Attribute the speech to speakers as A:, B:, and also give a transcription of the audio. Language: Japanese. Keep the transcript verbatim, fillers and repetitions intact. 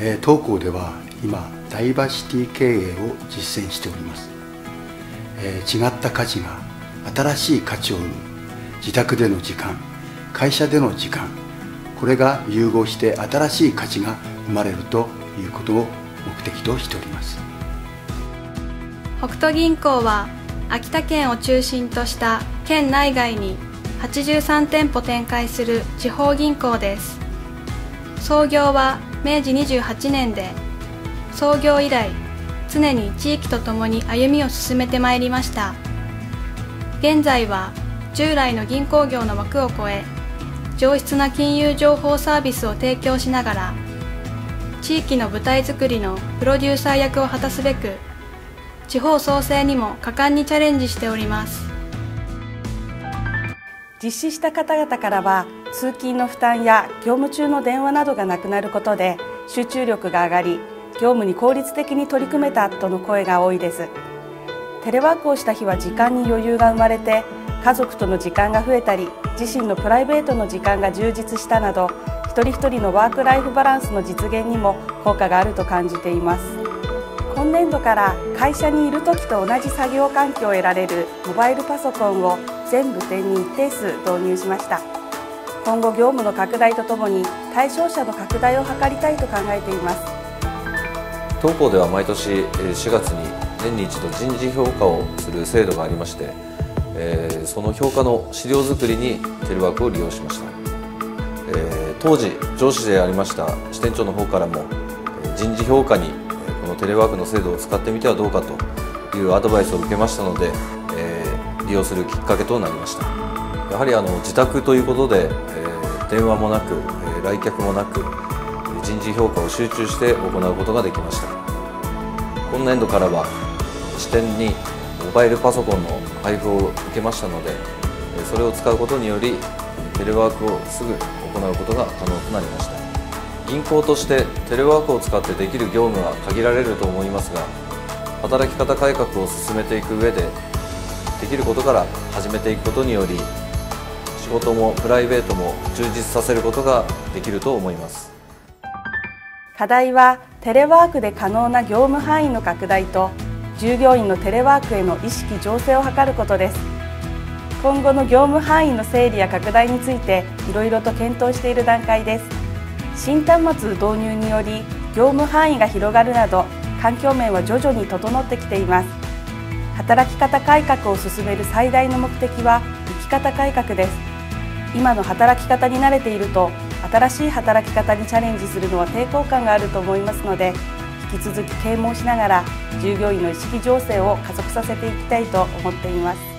A: えー、当校では今ダイバーシティ経営を実践しております。えー、違った価値が新しい価値を生む自宅での時間、会社での時間、これが融合して新しい価値が生まれるということを目的としております。
B: 北斗銀行は秋田県を中心とした県内外にはちじゅうさんてんぽ展開する地方銀行です。創業はめいじにじゅうはちねんで、創業以来常に地域とともに歩みを進めてまいりました。現在は従来の銀行業の枠を超え、上質な金融情報サービスを提供しながら、地域の舞台づくりのプロデューサー役を果たすべく、地方創生にも果敢にチャレンジしております。
C: 実施した方々からは、通勤の負担や業務中の電話などがなくなることで集中力が上がり、業務に効率的に取り組めたとの声が多いです。テレワークをした日は時間に余裕が生まれて、家族との時間が増えたり、自身のプライベートの時間が充実したなど、一人一人のワークライフバランスの実現にも効果があると感じています。今年度から会社にいる時と同じ作業環境を得られるモバイルパソコンを全部店に一定数導入しました。今後業務の拡大とともに対象者の拡大を図りたいと考えています。
D: 当校では毎年しがつに年に一度人事評価をする制度がありまして、えー、その評価の資料作りにテレワークを利用しました。えー、当時上司でありました支店長の方からも人事評価にこのテレワークの制度を使ってみてはどうかというアドバイスを受けましたので、えー、利用するきっかけとなりました。やはりあの自宅ということで、えー、電話もなく、えー、来客もなく人事評価を集中して行うことができました。今年度からは支店にモバイルパソコンの配布を受けましたので、それを使うことによりテレワークをすぐ行うことが可能となりました。銀行としてテレワークを使ってできる業務は限られると思いますが、働き方改革を進めていく上でできることから始めていくことにより、仕事もプライベートも充実させることができると思います。
C: 課題はテレワークで可能な業務範囲の拡大と、従業員のテレワークへの意識醸成を図ることです。今後の業務範囲の整理や拡大についていろいろと検討している段階です。新端末導入により業務範囲が広がるなど、環境面は徐々に整ってきています。働き方改革を進める最大の目的は生き方改革です。今の働き方に慣れていると、新しい働き方にチャレンジするのは抵抗感があると思いますので、引き続き啓蒙しながら従業員の意識醸成を加速させていきたいと思っています。